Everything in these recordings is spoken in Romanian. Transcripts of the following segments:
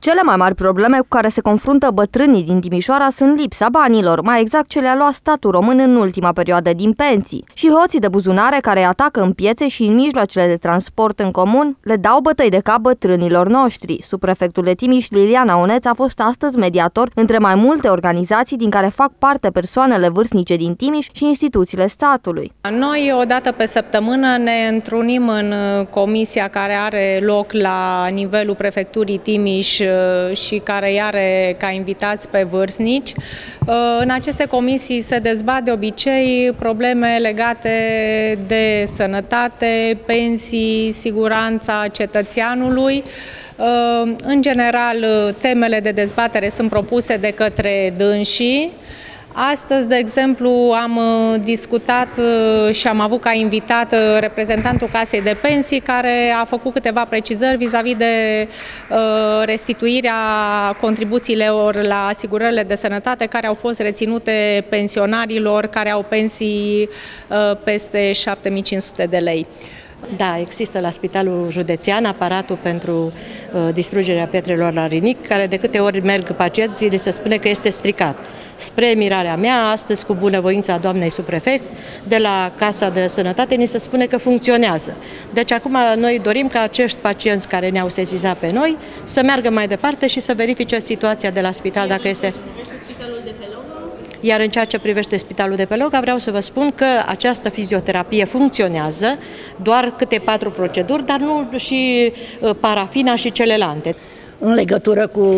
Cele mai mari probleme cu care se confruntă bătrânii din Timișoara sunt lipsa banilor, mai exact ce le-a luat statul român în ultima perioadă din pensii. Și hoții de buzunare care îi atacă în piețe și în mijloacele de transport în comun le dau bătăi de cap bătrânilor noștri. Subprefectul de Timiș, Liliana Oneț, a fost astăzi mediator între mai multe organizații din care fac parte persoanele vârstnice din Timiș și instituțiile statului. Noi o dată pe săptămână ne întrunim în comisia care are loc la nivelul prefecturii Timiș și care îi are ca invitați pe vârstnici. În aceste comisii se dezbat de obicei probleme legate de sănătate, pensii, siguranța cetățeanului. În general, temele de dezbatere sunt propuse de către dânsii. Astăzi, de exemplu, am discutat și am avut ca invitat reprezentantul Casei de Pensii, care a făcut câteva precizări vis-a-vis de restituirea contribuțiilor la asigurările de sănătate care au fost reținute pensionarilor care au pensii peste 7.500 de lei. Da, există la Spitalul Județean aparatul pentru distrugerea pietrelor la rinic, care de câte ori merg pacienții, li se spune că este stricat. Spre mirarea mea, astăzi, cu bunăvoința doamnei subprefect, de la Casa de Sănătate, ni se spune că funcționează. Deci acum noi dorim ca acești pacienți care ne-au sesizat pe noi să meargă mai departe și să verifice situația de la spital, dacă este... Iar în ceea ce privește Spitalul de pe Loga, vreau să vă spun că această fizioterapie funcționează, doar câte 4 proceduri, dar nu și parafina și celelalte. În legătură cu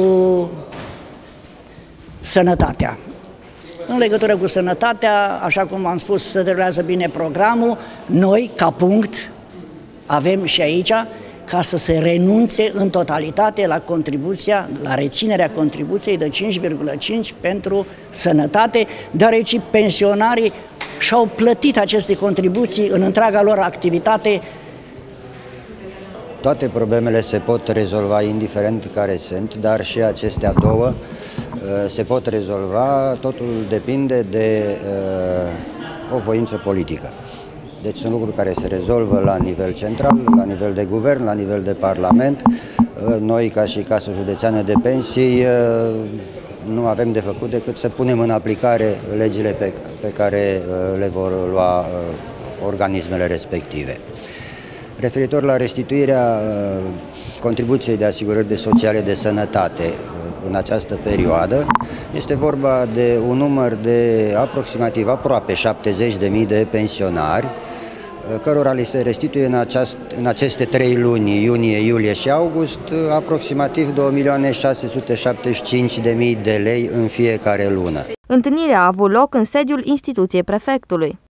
sănătatea. În legătură cu sănătatea, așa cum am spus, se derulează bine programul. Noi, ca punct, avem și aici ca să se renunțe în totalitate la contribuția, la reținerea contribuției de 5,5 pentru sănătate, deoarece pensionarii și-au plătit aceste contribuții în întreaga lor activitate. Toate problemele se pot rezolva indiferent care sunt, dar și acestea două se pot rezolva, totul depinde de o voință politică. Deci sunt lucruri care se rezolvă la nivel central, la nivel de guvern, la nivel de parlament. Noi, ca și Casa Județeană de Pensii, nu avem de făcut decât să punem în aplicare legile pe care le vor lua organismele respective. Referitor la restituirea contribuției de asigurări sociale de sănătate în această perioadă, este vorba de un număr de aproape 70.000 de pensionari, cărora li se restituie în aceste 3 luni, iunie, iulie și august, aproximativ 2.675.000 de lei în fiecare lună. Întâlnirea a avut loc în sediul instituției prefectului.